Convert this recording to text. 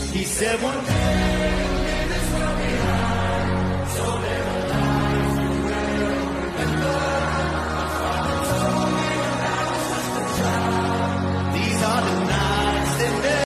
He said one day, leave this world behind.